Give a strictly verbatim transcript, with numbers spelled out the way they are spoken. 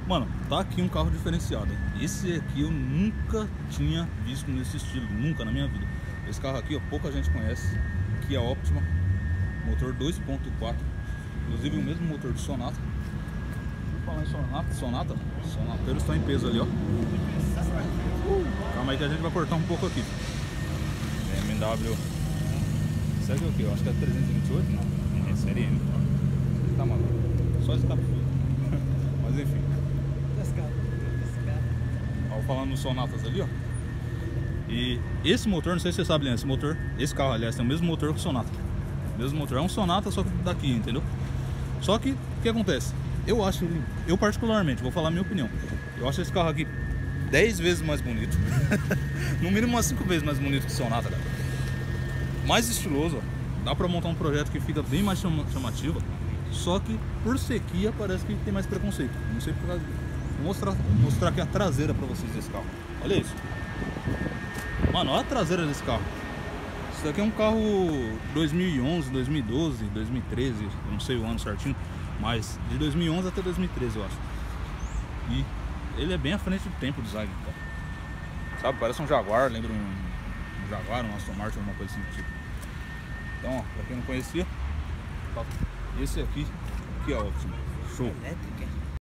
Mano, tá aqui um carro diferenciado. Esse aqui eu nunca tinha visto nesse estilo, nunca na minha vida. Esse carro aqui, ó, pouca gente conhece, que é Optima, motor dois ponto quatro, inclusive o mesmo motor do Sonata. Vou falar em Sonata, Sonata, Sonateiros estão em peso ali, ó. Calma aí que a gente vai cortar um pouco aqui. B M W, segue o que? Eu acho que é trezentos e vinte e oito, não, não é série M. Tá maluco, só esse cara feio. Mas enfim. Ó, falando nos Sonatas ali, ó. E esse motor, não sei se você sabe, Leandro, esse motor, esse carro, aliás, tem o mesmo motor que o Sonata. O mesmo motor, é um Sonata, só que daqui, entendeu? Só que, o que acontece? Eu acho, eu particularmente, vou falar a minha opinião. Eu acho esse carro aqui dez vezes mais bonito. No mínimo umas cinco vezes mais bonito que o Sonata, cara. Mais estiloso, ó. Dá pra montar um projeto que fica bem mais chamativo. Só que por sequia parece que tem mais preconceito. Não sei por causa. Vou mostrar, mostrar aqui a traseira pra vocês desse carro. Olha isso. Mano, olha a traseira desse carro. Isso daqui é um carro dois mil e onze, dois mil e doze, dois mil e treze, eu não sei o ano certinho, mas de dois mil e onze até dois mil e treze, eu acho. E ele é bem à frente do tempo do design, cara. Sabe, parece um Jaguar, lembra um, um Jaguar, um Aston Martin, alguma coisa assim do tipo. Então, ó, pra quem não conhecia, esse aqui, que é ótimo. Show. Elétrica.